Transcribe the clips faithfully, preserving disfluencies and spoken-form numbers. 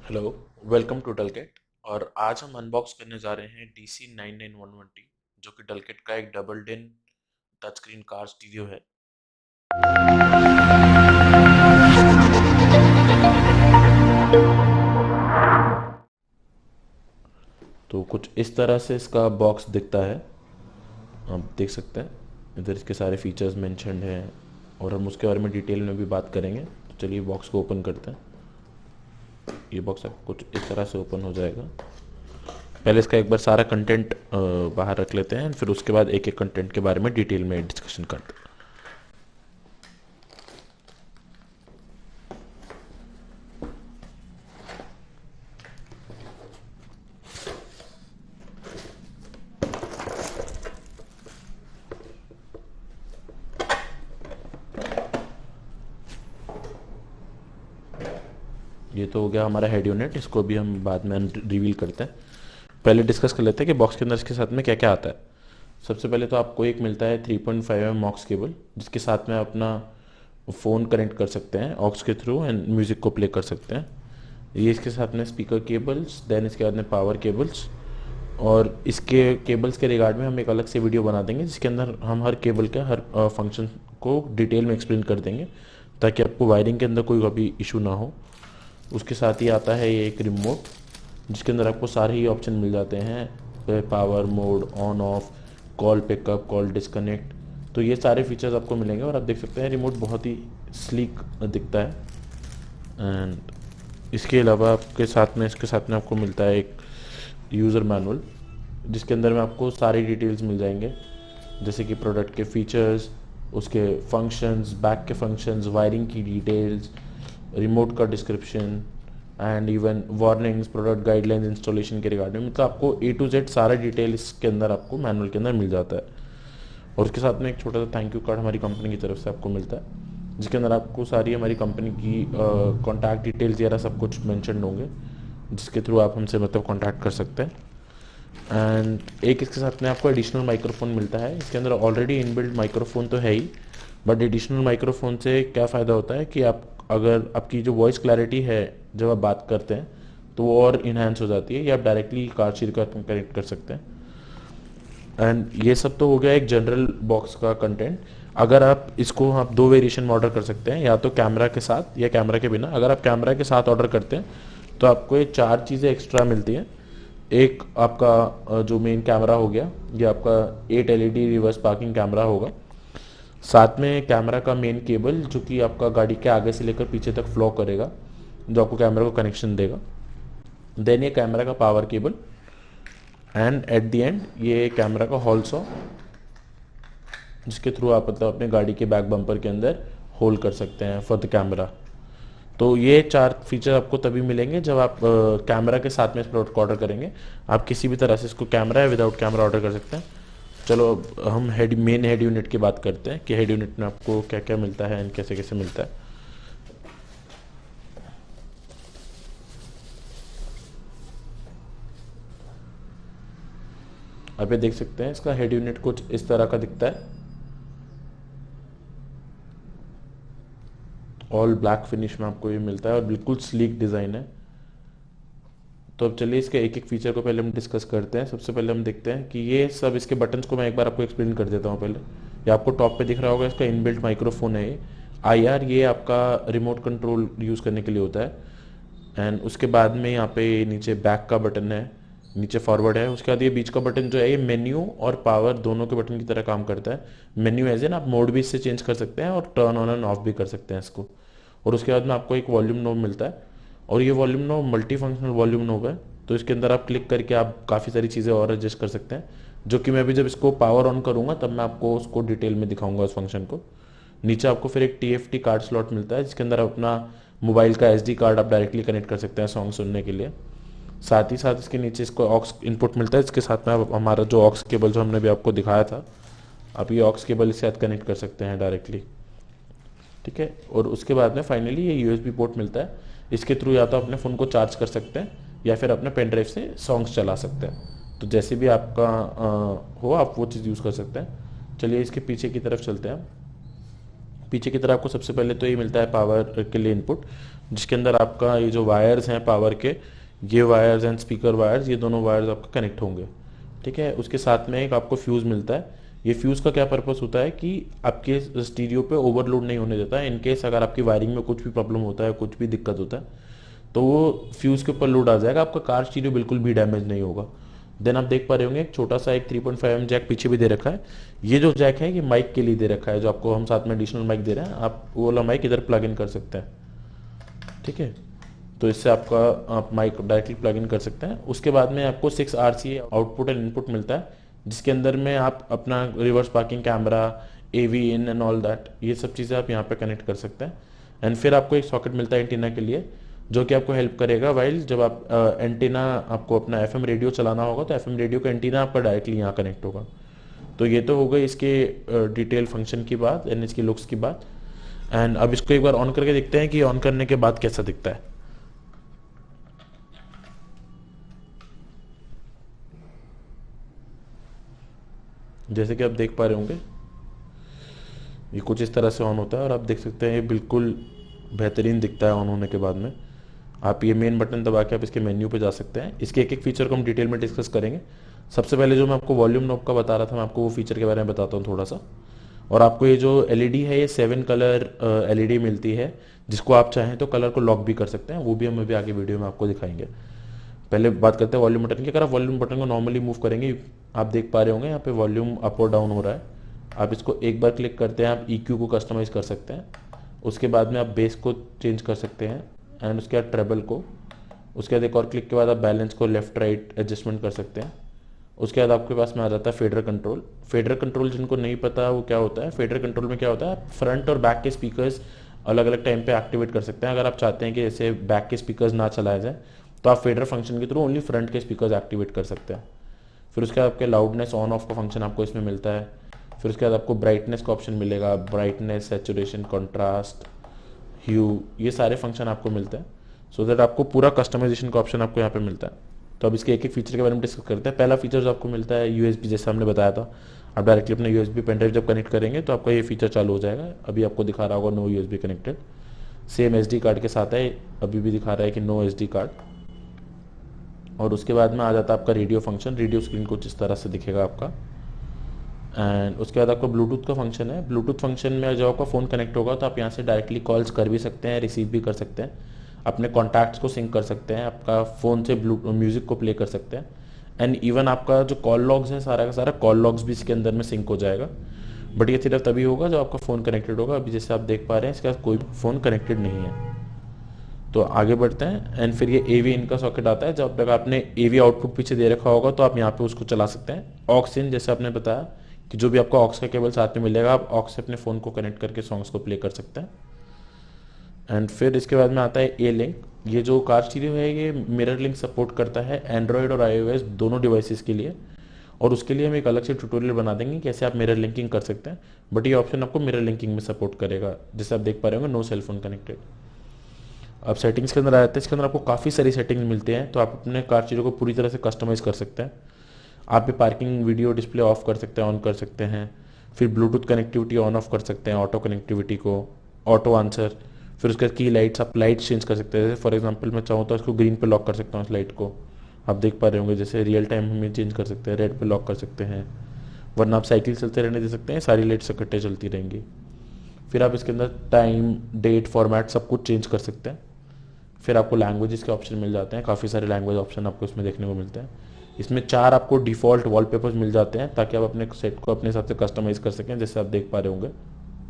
Hello, welcome to डलकेट। और आज हम अनबॉक्स करने जा रहे हैं D C nine nine one one T, जो कि डलकेट का एक डबल डिन टच स्क्रीन कार स्टीरियो है। तो कुछ इस तरह से इसका बॉक्स दिखता है। आप देख सकते हैं इधर इसके सारे फीचर्स मेंशन्ड हैं और हम उसके बारे में डिटेल में भी बात करेंगे। तो चलिए बॉक्स को ओपन करते हैं। ये बॉक्स आपको कुछ इस तरह से ओपन हो जाएगा। पहले इसका एक बार सारा कंटेंट बाहर रख लेते हैं, फिर उसके बाद एक एक कंटेंट के बारे में डिटेल में डिस्कशन करते हैं। ये तो हो गया हमारा हेड यूनिट, इसको भी हम बाद में रिवील करते हैं। पहले डिस्कस कर लेते हैं कि बॉक्स के अंदर इसके साथ में क्या क्या आता है। सबसे पहले तो आपको एक मिलता है three point five M aux cable, जिसके साथ में अपना फ़ोन कनेक्ट कर सकते हैं ऑक्स के थ्रू एंड म्यूज़िक को प्ले कर सकते हैं। ये इसके साथ में स्पीकर केबल्स, देन इसके बाद में पावर केबल्स। और इसके केबल्स के रिगार्ड में हम एक अलग से वीडियो बना देंगे, जिसके अंदर हम हर केबल के हर फंक्शन को डिटेल में एक्सप्लेन कर देंगे, ताकि आपको वायरिंग के अंदर कोई कभी इशू ना हो। उसके साथ ही आता है ये एक रिमोट, जिसके अंदर आपको सारे ही ऑप्शन मिल जाते हैं, power mode, on off, call pickup, call disconnect. तो ये सारे फीचर्स आपको मिलेंगे और आप देख सकते हैं रिमोट बहुत ही स्लीक दिखता है। एंड इसके अलावा आपके साथ में इसके साथ में आपको मिलता है एक यूज़र मैनुअल, जिसके अंदर में आपको सारी डिटेल्स मिल जाएंगे, जैसे कि प्रोडक्ट के फीचर्स, उसके फंक्शंस, बैक के फंक्शंस, वायरिंग की डिटेल्स, रिमोट का description and even warnings, product guidelines, installation के रिगार्डिंग। मतलब आपको ए टू जेड सारा डिटेल इसके अंदर आपको मैनुअल के अंदर मिल जाता है। और उसके साथ में एक छोटा सा थैंक यू कार्ड हमारी कंपनी की तरफ से आपको मिलता है, जिसके अंदर आपको सारी हमारी कंपनी की कॉन्टैक्ट डिटेल्स वगैरह सब कुछ मैंशन होंगे, जिसके थ्रू आप हमसे मतलब कॉन्टैक्ट कर सकते हैं। एंड एक इसके साथ में आपको एडिशनल माइक्रोफोन मिलता है। इसके अंदर ऑलरेडी इनबिल्ट माइक्रोफोन तो है ही, बट एडिशनल माइक्रोफोन से क्या फ़ायदा होता है कि आप अगर आपकी जो वॉइस क्लैरिटी है जब आप बात करते हैं तो वो और इन्हांस हो जाती है, या आप डायरेक्टली कार शीट का कनेक्ट कर सकते हैं। एंड ये सब तो हो गया एक जनरल बॉक्स का कंटेंट। अगर आप इसको आप दो वेरिएशन में ऑर्डर कर सकते हैं, या तो कैमरा के साथ या कैमरा के बिना। अगर आप कैमरा के साथ ऑर्डर करते हैं तो आपको ये चार चीज़ें एक्स्ट्रा मिलती हैं। एक आपका जो मेन कैमरा हो गया, ये आपका eight L E D reverse parking camera होगा। साथ में कैमरा का मेन केबल, जो कि आपका गाड़ी के आगे से लेकर पीछे तक फ्लो करेगा, जो आपको कैमरा को कनेक्शन देगा। देन ये कैमरा का power cable, and at the end ये कैमरा का हॉल सॉ, जिसके थ्रू आप मतलब अपने गाड़ी के बैक बम्पर के अंदर होल्ड कर सकते हैं फॉर द कैमरा। तो ये चार फीचर आपको तभी मिलेंगे जब आप कैमरा के साथ में इस प्रोडक्ट को ऑर्डर करेंगे। आप किसी भी तरह से इसको कैमरा या विदाउट कैमरा ऑर्डर कर सकते हैं। चलो अब हम हेड मेन हेड यूनिट की बात करते हैं कि हेड यूनिट में आपको क्या क्या मिलता है एंड कैसे कैसे मिलता है। आप ये देख सकते हैं इसका हेड यूनिट कुछ इस तरह का दिखता है। ऑल ब्लैक फिनिश में आपको ये मिलता है और बिल्कुल स्लीक डिज़ाइन है। तो अब चलिए इसके एक एक फीचर को पहले हम डिस्कस करते हैं। सबसे पहले हम देखते हैं कि ये सब इसके बटन्स को मैं एक बार आपको एक्सप्लेन कर देता हूँ पहले। ये आपको टॉप पे दिख रहा होगा, इसका इनबिल्ट माइक्रोफोन है ये आई आर। ये आपका रिमोट कंट्रोल यूज़ करने के लिए होता है। एंड उसके बाद में यहाँ पे नीचे बैक का बटन है, नीचे फॉरवर्ड है। उसके बाद ये बीच का बटन जो है ये मेन्यू और पावर दोनों के बटन की तरह काम करता है। मेन्यू एज एन आप मोड भी इससे चेंज कर सकते हैं और टर्न ऑन एंड ऑफ भी कर सकते हैं इसको। और उसके बाद में आपको एक वॉल्यूम नोब मिलता है, और ये volume knob multi functional volume knob है। तो इसके अंदर आप क्लिक करके आप काफ़ी सारी चीज़ें और एडजस्ट कर सकते हैं, जो कि मैं अभी जब इसको पावर ऑन करूँगा तब मैं आपको उसको डिटेल में दिखाऊंगा उस फंक्शन को। नीचे आपको फिर एक T F T card slot मिलता है, जिसके अंदर अपना मोबाइल का एस डी कार्ड आप डायरेक्टली कनेक्ट कर सकते हैं सॉन्ग सुनने के लिए। साथ ही साथ इसके नीचे इसको ऑक्स इनपुट मिलता है, इसके साथ में आप हमारा जो ऑक्स केबल जो हमने भी आपको दिखाया था, आप ये ऑक्स केबल इसके साथ कनेक्ट कर सकते हैं डायरेक्टली। ठीक है। और उसके बाद में फाइनली ये यू एस बी पोर्ट मिलता है। इसके थ्रू या तो अपने फ़ोन को चार्ज कर सकते हैं या फिर अपने पेन ड्राइव से सॉन्ग्स चला सकते हैं। तो जैसे भी आपका आ, हो आप वो चीज़ यूज़ कर सकते हैं। चलिए इसके पीछे की तरफ चलते हैं। पीछे की तरफ आपको सबसे पहले तो ये मिलता है पावर के लिए इनपुट। जिसके अंदर आपका ये जो वायर्स हैं पावर के, ये वायर्स एंड स्पीकर वायर्स, ये दोनों वायर्स आपका कनेक्ट होंगे, ठीक है। उसके साथ में एक आपको फ्यूज़ मिलता है। ये फ्यूज़ का क्या पर्पस होता है कि आपके स्टीरियो पे ओवरलोड नहीं होने देता है। इनकेस अगर आपकी वायरिंग में कुछ भी प्रॉब्लम होता है, कुछ भी दिक्कत होता है, तो वो फ्यूज़ के ऊपर लोड आ जाएगा, आपका कार स्टीरियो बिल्कुल भी डैमेज नहीं होगा। देन आप देख पा रहे होंगे एक छोटा सा एक three point five M jack पीछे भी दे रखा है। ये जो जैक है ये माइक के लिए दे रखा है, जो आपको हम साथ में एडिशनल माइक दे रहे हैं, आप वो वाला माइक इधर प्लग इन कर सकते हैं, ठीक है। तो इससे आपका आप माइक डायरेक्टली प्लग इन कर सकते हैं। उसके बाद में आपको six R C output and input मिलता है, जिसके अंदर में आप अपना reverse parking camera, A V in and all that, ये सब चीज़ें आप यहाँ पे कनेक्ट कर सकते हैं। एंड फिर आपको एक सॉकेट मिलता है एंटीना के लिए, जो कि आपको हेल्प करेगा वाइल जब आप एंटीना आपको अपना एफएम रेडियो चलाना होगा, तो एफएम रेडियो का एंटीना आपका डायरेक्टली यहाँ कनेक्ट होगा। तो ये तो हो गई इसके डिटेल फंक्शन की बात एंड इसकी लुक्स की बात। एंड अब इसको एक बार ऑन करके देखते हैं कि ऑन करने के बाद कैसा दिखता है। जैसे कि आप देख पा रहे होंगे ये कुछ इस तरह से ऑन होता है, और आप देख सकते हैं ये बिल्कुल बेहतरीन दिखता है ऑन होने के बाद में। आप ये मेन बटन दबा के आप इसके मेन्यू पे जा सकते हैं। इसके एक एक फीचर को हम डिटेल में डिस्कस करेंगे। सबसे पहले जो मैं आपको वॉल्यूम नॉब का बता रहा था, मैं आपको वो फीचर के बारे में बताता हूँ थोड़ा सा। और आपको ये जो एलईडी है, ये सेवन कलर एलईडी मिलती है, जिसको आप चाहें तो कलर को लॉक भी कर सकते हैं, वो भी हम अभी आगे वीडियो में आपको दिखाएंगे। पहले बात करते हैं वॉल्यूम बटन की। अगर आप वॉल्यूम बटन को नॉर्मली मूव करेंगे, आप देख पा रहे होंगे यहाँ पे वॉल्यूम अप और डाउन हो रहा है। आप इसको एक बार क्लिक करते हैं, आप ईक्यू को कस्टमाइज कर सकते हैं। उसके बाद में आप बेस को चेंज कर सकते हैं, एंड उसके बाद ट्रेबल को। उसके बाद एक और क्लिक के बाद आप बैलेंस को लेफ्ट राइट एडजस्टमेंट कर सकते हैं। उसके बाद आपके पास में आ जाता है फेडर कंट्रोल। फेडर कंट्रोल जिनको नहीं पता वो क्या होता है, फेडर कंट्रोल में क्या होता है, आप फ्रंट और बैक के स्पीकर्स अलग अलग टाइम पे एक्टिवेट कर सकते हैं। अगर आप चाहते हैं कि जैसे बैक के स्पीकर्स ना चलाए जाए, तो आप फेडर फंक्शन के थ्रू ओनली फ्रंट के स्पीकर्स एक्टिवेट कर सकते हैं। फिर उसके बाद आपके लाउडनेस ऑन ऑफ का फंक्शन आपको इसमें मिलता है। फिर उसके बाद आपको ब्राइटनेस का ऑप्शन मिलेगा, ब्राइटनेस, सैचुरेशन, कॉन्ट्रास्ट, ह्यू, ये सारे फंक्शन आपको मिलते हैं। सो दैट आपको पूरा कस्टमाइजेशन का ऑप्शन आपको यहाँ पे मिलता है। तो अब इसके एक एक फीचर के बारे में डिस्कस करते हैं। पहला फीचर जो आपको मिलता है यूएसबी, जैसे हमने बताया था, आप डायरेक्टली अपना यूएसबी पेन ड्राइव जब कनेक्ट करेंगे तो आपका ये फीचर चालू हो जाएगा। अभी आपको दिखा रहा होगा no USB connected, same SD card के साथ है, अभी भी दिखा रहा है कि नो एसडी कार्ड। और उसके बाद में आ जाता है आपका रेडियो फंक्शन। रेडियो स्क्रीन कुछ इस तरह से दिखेगा आपका। एंड उसके बाद आपका ब्लूटूथ का फंक्शन है। ब्लूटूथ फंक्शन में जब आपका फ़ोन कनेक्ट होगा तो आप यहाँ से डायरेक्टली कॉल्स कर भी सकते हैं, रिसीव भी कर सकते हैं, अपने कॉन्टैक्ट्स को सिंक कर सकते हैं, आपका फ़ोन से ब्लू म्यूज़िक को प्ले कर सकते हैं। एंड इवन आपका जो कॉल लॉग्स है, सारा का सारा कॉल लॉग्स भी इसके अंदर में सिंक हो जाएगा। बट ये सिर्फ तभी होगा जब आपका फ़ोन कनेक्टेड होगा। अभी जैसे आप देख पा रहे हैं इसके साथ कोई फ़ोन कनेक्टेड नहीं है। तो आगे बढ़ते हैं। एंड फिर ये ए वी इन का सॉकेट आता है। जब तक आपने ए वी आउटपुट पीछे दे रखा होगा तो आप यहाँ पे उसको चला सकते हैं। ऑक्स इन, जैसे आपने बताया कि जो भी आपको ऑक्स का केबल साथ में मिलेगा, आप ऑक्स से अपने फ़ोन को कनेक्ट करके सॉन्ग्स को प्ले कर सकते हैं। एंड फिर इसके बाद में आता है ए लिंक। ये जो कार स्टीरियो है ये मिरर लिंक सपोर्ट करता है एंड्रॉयड और आईओएस दोनों डिवाइसेस के लिए, और उसके लिए हम एक अलग से ट्यूटोरियल बना देंगे कैसे आप मिरर लिंकिंग कर सकते हैं। बट ये ऑप्शन आपको मिरर लिंकिंग में सपोर्ट करेगा, जैसे आप देख पा रहे होंगे नो सेलफोन कनेक्टेड। अब सेटिंग्स के अंदर आ जाते हैं। इसके अंदर आपको काफ़ी सारी सेटिंग्स मिलते हैं, तो आप अपने कार स्टीरियो को पूरी तरह से कस्टमाइज़ कर सकते हैं। आप भी पार्किंग वीडियो डिस्प्ले ऑफ कर सकते हैं, ऑन कर सकते हैं। फिर ब्लूटूथ कनेक्टिविटी ऑन ऑफ कर सकते हैं, ऑटो कनेक्टिविटी को, ऑटो आंसर। फिर उसके बाद की लाइट्स, आप लाइट चेंज कर सकते हैं। जैसे फॉर एग्जांपल मैं चाहूँ तो इसको ग्रीन पे लॉक कर सकता हूँ इस लाइट को, आप देख पा रहे होंगे। जैसे रियल टाइम हम ये चेंज कर सकते हैं, रेड पे लॉक कर सकते हैं, वरना आप साइकिल चलते रहने दे सकते हैं, सारी लाइट्स इकट्ठे चलती रहेंगी। फिर आप इसके अंदर टाइम, डेट, फॉर्मेट सब कुछ चेंज कर सकते हैं। फिर आपको लैंग्वेजेस के ऑप्शन मिल जाते हैं, काफ़ी सारे लैंग्वेज ऑप्शन आपको इसमें देखने को मिलते हैं। इसमें चार आपको डिफ़ॉल्ट वॉलपेपर्स मिल जाते हैं ताकि आप अपने सेट को अपने हिसाब से कस्टमाइज़ कर सकें, जैसे आप देख पा रहे होंगे।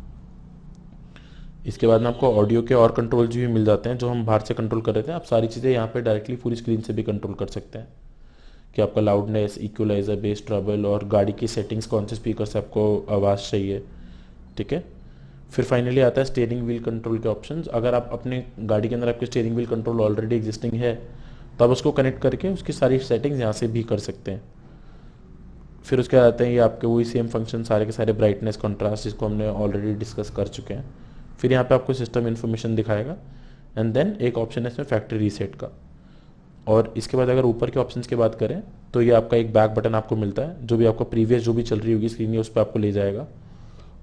इसके बाद में आपको ऑडियो के और कंट्रोल्स भी मिल जाते हैं जो हम बाहर से कंट्रोल कर रहे थे। आप सारी चीज़ें यहाँ पे डायरेक्टली पूरी स्क्रीन से भी कंट्रोल कर सकते हैं कि आपका लाउडनेस, इक्वलाइजर, बेस, ट्रबल और गाड़ी की सेटिंग्स, कौन से स्पीकर से आपको आवाज़ चाहिए, ठीक है। फिर फाइनली आता है स्टीयरिंग व्हील कंट्रोल के ऑप्शंस। अगर आप अपने गाड़ी के अंदर आपके steering wheel control already existing है तो आप उसको कनेक्ट करके उसकी सारी सेटिंग्स यहाँ से भी कर सकते हैं। फिर उसके बाद आते हैं ये आपके वही सेम फंक्शन सारे के सारे, ब्राइटनेस, कॉन्ट्रास्ट, जिसको हमने ऑलरेडी डिस्कस कर चुके हैं। फिर यहाँ पे आपको सिस्टम इन्फॉर्मेशन दिखाएगा, एंड देन एक ऑप्शन है इसमें फैक्ट्री रीसेट का। और इसके बाद अगर ऊपर के ऑप्शंस की बात करें तो ये आपका एक बैक बटन आपको मिलता है, जो भी आपको प्रीवियस जो भी चल रही होगी स्क्रीन है उस पर आपको ले जाएगा।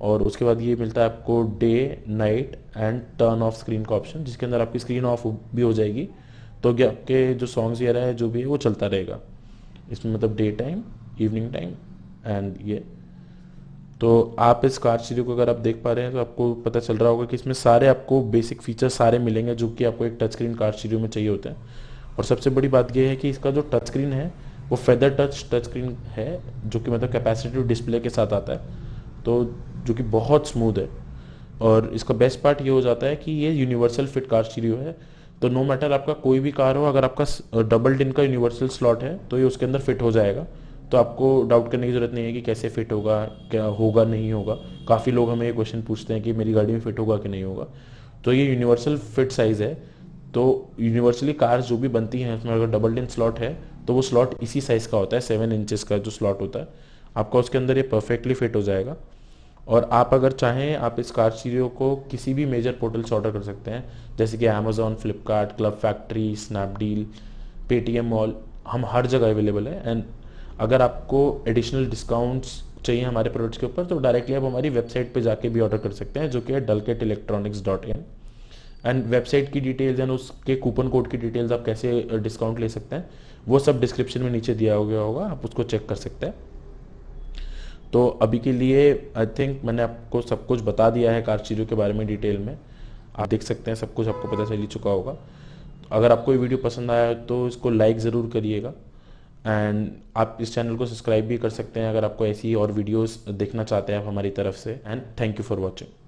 और उसके बाद ये मिलता है आपको day night and turn off screen का ऑप्शन, जिसके अंदर आपकी स्क्रीन ऑफ भी हो जाएगी, तो क्या आपके जो सॉन्ग्स वगैरह है जो भी है वो चलता रहेगा इसमें, मतलब day time, evening time and ये। तो आप इस कार स्टीरियो को अगर आप देख पा रहे हैं तो आपको पता चल रहा होगा कि इसमें सारे आपको बेसिक फीचर्स सारे मिलेंगे जो कि आपको एक टच स्क्रीन कार स्टीरियो में चाहिए होते हैं। और सबसे बड़ी बात यह है कि इसका जो टच स्क्रीन है वो फेदर टच टच स्क्रीन है, जो कि मतलब कैपेसिटिव डिस्प्ले के साथ आता है, तो जो कि बहुत स्मूथ है। और इसका बेस्ट पार्ट ये हो जाता है कि ये यूनिवर्सल फिट कार स्टीरियो है, तो नो मैटर आपका कोई भी कार हो, अगर आपका डबल टिन का यूनिवर्सल स्लॉट है तो ये उसके अंदर फिट हो जाएगा। तो आपको डाउट करने की ज़रूरत नहीं है कि कैसे फिट होगा, क्या होगा नहीं होगा। काफ़ी लोग हमें ये क्वेश्चन पूछते हैं कि मेरी गाड़ी में फिट होगा कि नहीं होगा। तो ये यूनिवर्सल फिट साइज़ है, तो यूनिवर्सली कार्स जो भी बनती हैं उसमें अगर डबल टिन स्लॉट है तो वो स्लॉट इसी साइज़ का होता है, सेवन इंचेस का जो स्लॉट होता है आपका उसके अंदर ये परफेक्टली फिट हो जाएगा। और आप अगर चाहें आप इस कार स्टीरियो को किसी भी मेजर पोर्टल से ऑर्डर कर सकते हैं, जैसे कि Amazon, Flipkart, Club Factory, Snapdeal, Paytm Mall, हम हर जगह अवेलेबल है। एंड अगर आपको एडिशनल डिस्काउंट्स चाहिए हमारे प्रोडक्ट्स के ऊपर तो डायरेक्टली आप हमारी वेबसाइट पे जाके भी ऑर्डर कर सकते हैं, जो कि है डलकेट electronics dot in. And website की डिटेल्स एंड उसके कूपन कोड की डिटेल्स, आप कैसे डिस्काउंट ले सकते हैं, वो सब डिस्क्रिप्शन में नीचे दिया गया होगा, आप उसको चेक कर सकते हैं। तो अभी के लिए आई थिंक मैंने आपको सब कुछ बता दिया है कार स्टीरियो के बारे में डिटेल में, आप देख सकते हैं सब कुछ आपको पता चल ही चुका होगा। अगर आपको ये वीडियो पसंद आया तो इसको लाइक ज़रूर करिएगा, एंड आप इस चैनल को सब्सक्राइब भी कर सकते हैं अगर आपको ऐसी और वीडियोस देखना चाहते हैं आप हमारी तरफ से। And thank you for watching.